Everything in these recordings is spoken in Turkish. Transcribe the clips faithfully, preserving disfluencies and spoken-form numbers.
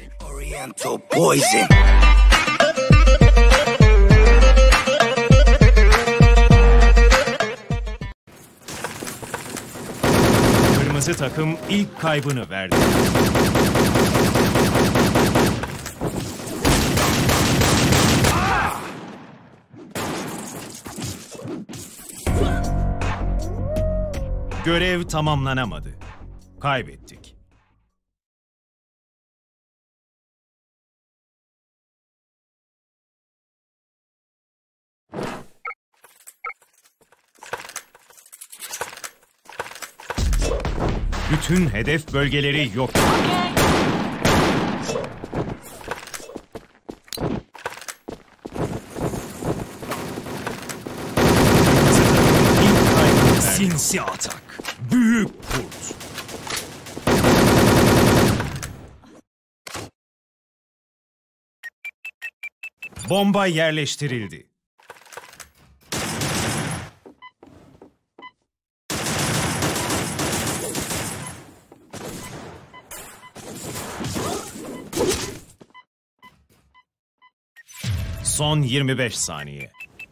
Oriental poison. Kırmızı takım ilk kaybını verdi. Görev tamamlanamadı. Kaybettik. Bütün hedef bölgeleri yok. Sinsi atak. Büyük kurt. Bomba yerleştirildi. Son yirmi beş saniye.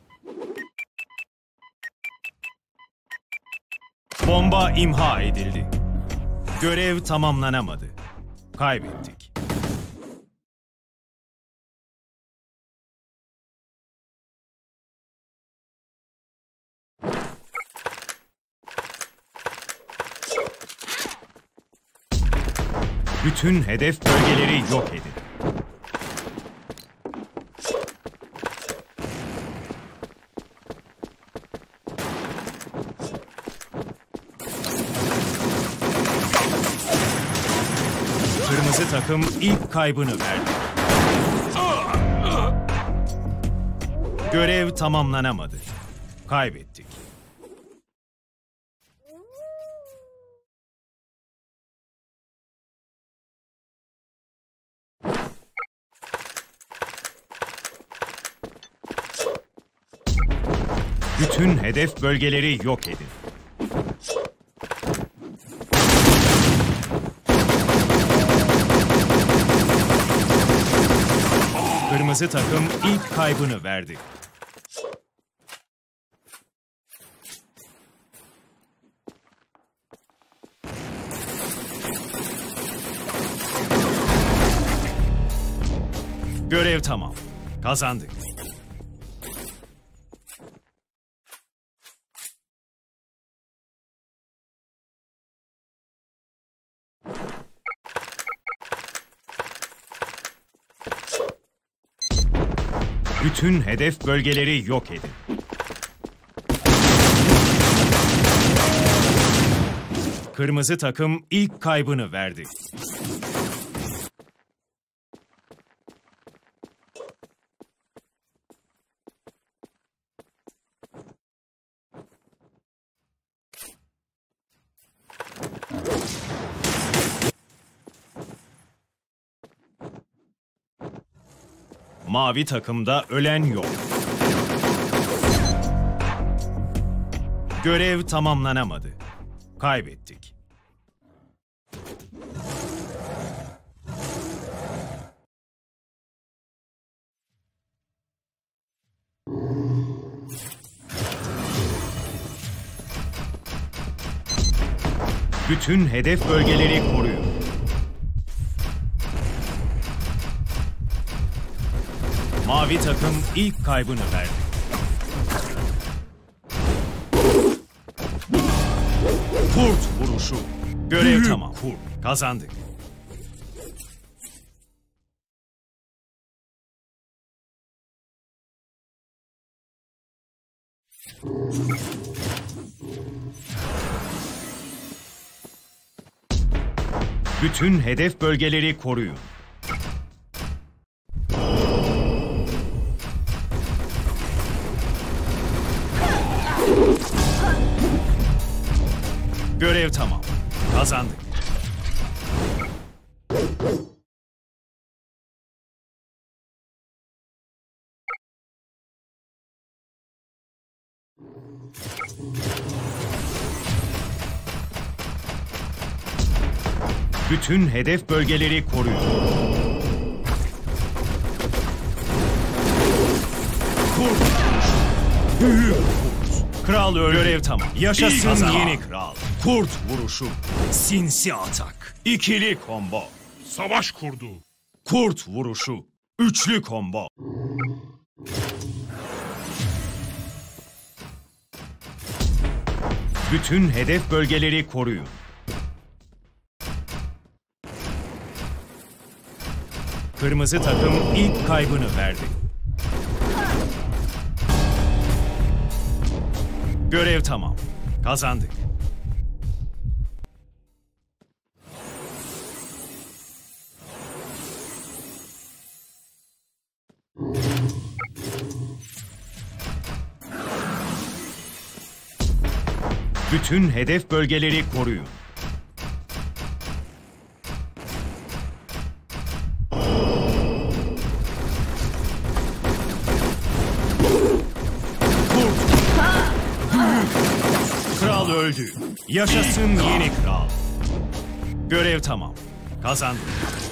Bomba imha edildi. Görev tamamlanamadı. Kaybettik. Bütün hedef bölgeleri yok edin. Kırmızı takım ilk kaybını verdi. Görev tamamlanamadı. Kaybettik. Bütün hedef bölgeleri yok edin. Kırmızı takım ilk kaybını verdi. Görev tamam. Kazandık. Bütün hedef bölgeleri yok edin. Kırmızı takım ilk kaybını verdi. Mavi takımda ölen yok. Görev tamamlanamadı. Kaybettik. Bütün hedef bölgeleri koruyun. Mavi takım ilk kaybını verdi. Kurt vuruşu. Görev Büyük tamam. Kurt. Kazandık. Bütün hedef bölgeleri koruyun. Görev tamam. Kazandık. Bütün hedef bölgeleri koruyun. Kurt vuruşu. Büyük kurt. Kral öldü. Görev tamam. Yaşasın Kazan. yeni kral. Kurt vuruşu. Sinsi atak. İkili combo. Savaş kurdu. Kurt vuruşu. Üçlü combo. Bütün hedef bölgeleri koruyun. Kırmızı takım ilk kaybını verdi. Görev tamam. Kazandık. Bütün hedef bölgeleri koruyun. Kral öldü. Yaşasın yeni kral. Görev tamam. Kazandık.